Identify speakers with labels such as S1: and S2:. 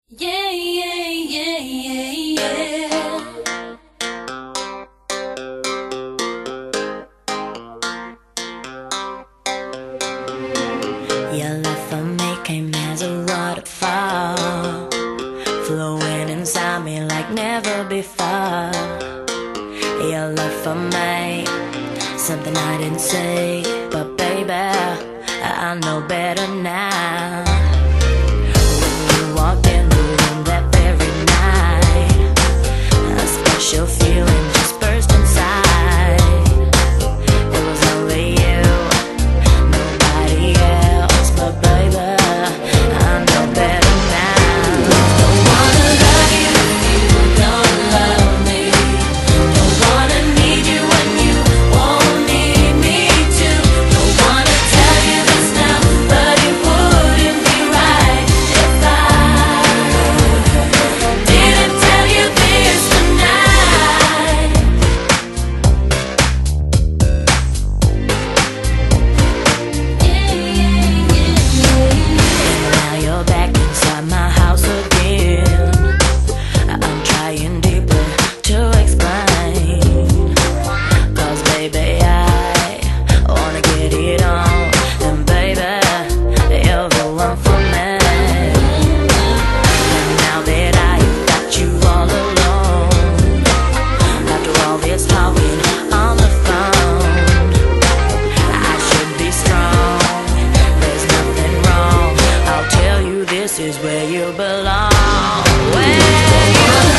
S1: Yeah, yeah, yeah, yeah, yeah. Your love for me came as a waterfall, flowing inside me like never before. Your love for me, something I didn't say, but baby, I know better now. When you walked in the room that very night, a special feeling just burst inside. It was only you, nobody else, but baby, I know better now. Don't wanna love you if you don't love me. Don't wanna need you when you won't need me too. Don't wanna tell you this now, but it wouldn't be right if I didn't tell you this tonight. Now you're back inside my house again. I'm trying deeply to explain, 'cause baby, I wanna get it on. And baby, you're the one for me. And now that I've got you all alone, after all this talking on the phone, I should be strong. There's nothing wrong. I'll tell you, this is where you belong. Where you